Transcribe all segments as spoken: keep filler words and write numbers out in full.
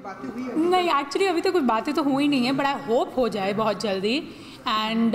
बातें हुई है? नहीं, एक्चुअली अभी तो कोई बातें तो हुई नहीं है, बट आई होप हो जाए बहुत जल्दी। And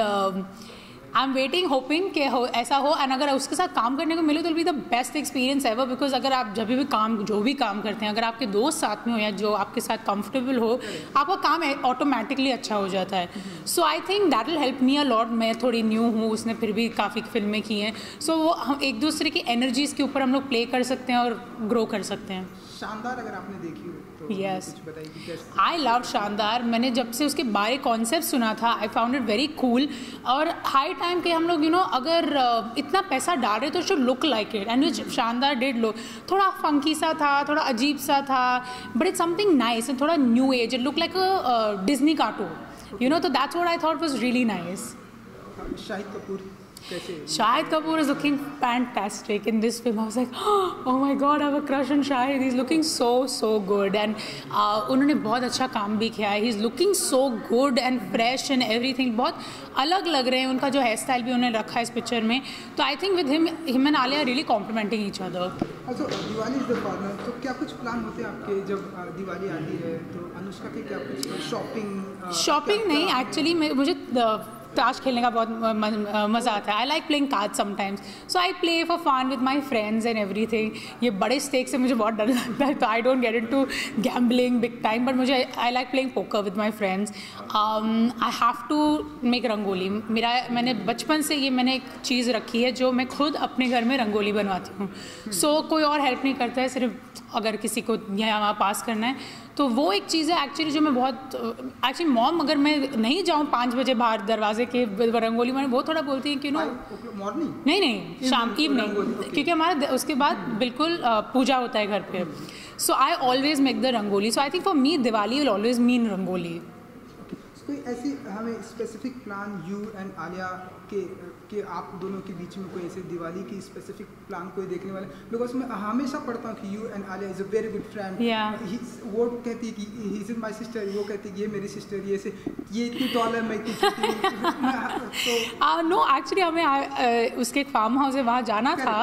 I am waiting hoping कि हो ऐसा हो, एंड अगर उसके साथ काम करने को मिले तो be the best experience ever, because अगर आप जब भी काम जो भी काम करते हैं, अगर आपके दोस्त साथ में हो या जो आपके साथ कंफर्टेबल हो, आपका काम ऑटोमेटिकली अच्छा हो जाता है। So I think that will help me a lot. मैं थोड़ी न्यू हूँ, उसने फिर भी काफ़ी फिल्में की हैं, सो so, वो हम एक दूसरे की एनर्जीज़ के ऊपर हम लोग प्ले कर सकते हैं और ग्रो कर सकते हैं। शानदार अगर आपने देखी हो तो yes. कुछ बताइए कि कैसे? आई लव शानदार। मैंने जब से उसके बारे कॉन्सेप्ट सुना था, I found it very cool, और हाई टाइम के हम लोग यू नो अगर uh, इतना पैसा डाल रहे तो should look like it, and which शानदार डिड लुक। थोड़ा फंकी सा था, थोड़ा अजीब सा था, but it's something nice and थोड़ा new age, it look like a Disney cartoon, you know, तो that's what I thought was really nice. Shahid Kapoor कैसे? Shahid Kapoor is looking fantastic in this film. I was like, oh my god, I have a crush on Shahid. He's looking so so good, and uh, उन्होंने बहुत अच्छा काम भी किया है. He's looking so good and fresh and everything. बहुत अलग लग रहे हैं, उनका जो हेयर स्टाइल भी उन्होंने रखा है इस पिक्चर में. तो I think with him him and Alia really complimenting each other. अच्छा, दिवाली इज द कॉर्नर, तो क्या कुछ प्लान होते हैं आपके जब दिवाली आती है? तो अनुष्का के क्या कुछ शॉपिंग? शॉपिंग नहीं, एक्चुअली मुझे ताश खेलने का बहुत मज़ा आता है. I like playing card sometimes, so I play for fun with my friends and everything. ये बड़े स्टेक से मुझे बहुत डर लगता है, तो I don't get into gambling big time, but मुझे I like playing poker with my friends. I have to make rangoli. मेरा मैंने बचपन से ये मैंने एक चीज़ रखी है जो मैं खुद अपने घर में रंगोली बनवाती हूँ. सो so, कोई और हेल्प नहीं करता है, सिर्फ अगर किसी को यहाँ वहाँ पास करना है. तो वो एक चीज़ है एक्चुअली जो मैं बहुत एक्चुअली मॉम अगर मैं नहीं जाऊँ पाँच बजे बाहर दरवाजे के रंगोली में, वो थोड़ा बोलती है कि नो मॉर्निंग नहीं नहीं शाम इवनिंग, क्योंकि हमारा उसके बाद बिल्कुल पूजा होता है घर पे. So I always make the rangoli. So I think for me Diwali will always mean rangoli. कोई ऐसी हमें specific plan you and Alia के के आप दोनों के बीच में कोई ऐसे दिवाली की स्पेसिफिक प्लान कोई देखने वाले? बिकॉज मैं हमेशा पढ़ता हूँ कि you and Alia is a very good friend. वो कहती है कि ही इज माई सिस्टर, वो कहती है कि ये मेरी सिस्टर, ये से ये इतनी टॉल है, मैं इतनी छोटी. नो एक्चुअली हमें uh, उसके एक फार्म हाउस है, वहाँ जाना था,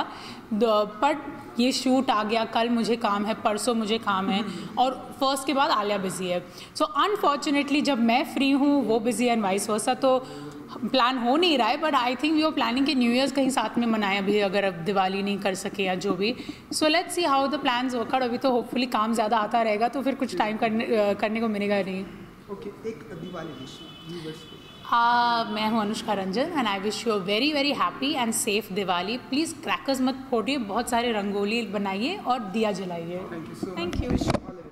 बट ये शूट आ गया, कल मुझे काम है, परसों मुझे काम है, और फर्स्ट के बाद आलिया बिजी है. सो so, अनफॉर्चुनेटली जब मैं फ्री हूँ वो बिजी है एंड वाइस वर्सा, तो प्लान हो नहीं रहा है. But I think we are planning कि न्यू ईयर्स कहीं साथ में मनाएं अभी, अगर अब दिवाली नहीं कर सके या जो भी. So let's see how the plans work out. अभी तो होपफुली काम ज़्यादा आता रहेगा तो फिर कुछ टाइम करने करने को मिलेगा नहीं. ओके, एक दिवाली विश व्यूअर्स को. हाँ, मैं हूँ Anushka Ranjan, and I wish you a very very happy and safe Diwali. Please crackers मत फोड़िए, बहुत सारे रंगोली बनाइए और दिया जलाइए. Thank you so much. Thank you.